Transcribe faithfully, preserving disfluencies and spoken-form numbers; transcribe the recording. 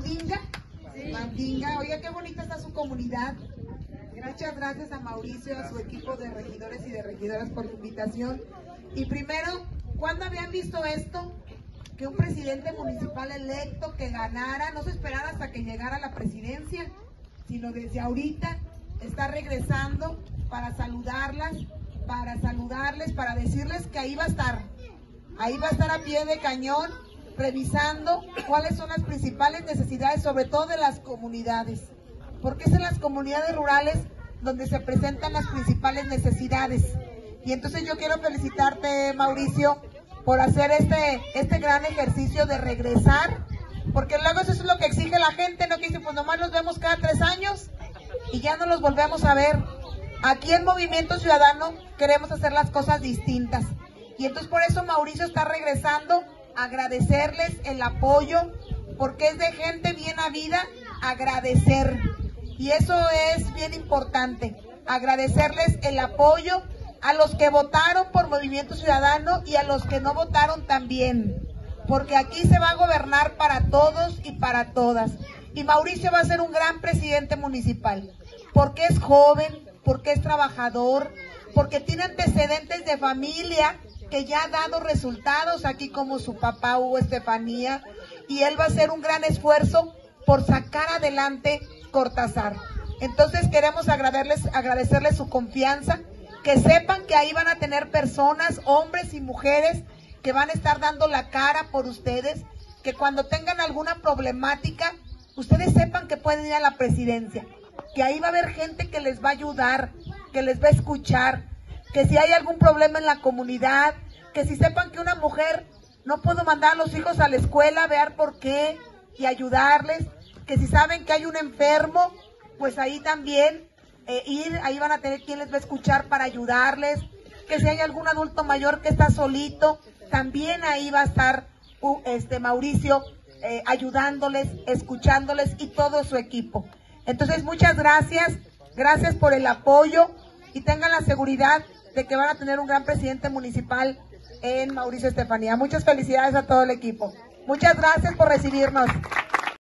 Mandinga. Sí. Mandinga, oiga, qué bonita está su comunidad. Muchas gracias a Mauricio, a su equipo de regidores y de regidoras por la invitación. Y primero, ¿cuándo habían visto esto? Que un presidente municipal electo que ganara, no se esperara hasta que llegara a la presidencia, sino desde ahorita está regresando para saludarlas, para saludarles, para decirles que ahí va a estar, ahí va a estar a pie de cañón, revisando cuáles son las principales necesidades, sobre todo de las comunidades, porque es en las comunidades rurales donde se presentan las principales necesidades. Y entonces yo quiero felicitarte, Mauricio, por hacer este, este gran ejercicio de regresar, porque luego eso es lo que exige la gente, ¿no? Que dice, pues nomás nos vemos cada tres años y ya no los volvemos a ver. Aquí en Movimiento Ciudadano queremos hacer las cosas distintas. Y entonces por eso Mauricio está regresando a agradecerles el apoyo, porque es de gente bien habida agradecer. Y eso es bien importante, agradecerles el apoyo a los que votaron por Movimiento Ciudadano y a los que no votaron también, porque aquí se va a gobernar para todos y para todas. Y Mauricio va a ser un gran presidente municipal, porque es joven, porque es trabajador, porque tiene antecedentes de familia que ya ha dado resultados aquí, como su papá Hugo Estefanía, y él va a hacer un gran esfuerzo por sacar adelante Cortázar. Entonces queremos agradecerles, agradecerles su confianza, que sepan que ahí van a tener personas, hombres y mujeres, que van a estar dando la cara por ustedes, que cuando tengan alguna problemática, ustedes sepan que pueden ir a la presidencia, que ahí va a haber gente que les va a ayudar, que les va a escuchar, que si hay algún problema en la comunidad, que si sepan que una mujer no puede mandar a los hijos a la escuela, ver por qué y ayudarles, que si saben que hay un enfermo, pues ahí también eh, ir, ahí van a tener quien les va a escuchar para ayudarles, que si hay algún adulto mayor que está solito, también ahí va a estar uh, este Mauricio eh, ayudándoles, escuchándoles y todo su equipo. Entonces muchas gracias, gracias por el apoyo y tengan la seguridad de que van a tener un gran presidente municipal en Mauricio Estefanía. Muchas felicidades a todo el equipo. Muchas gracias por recibirnos.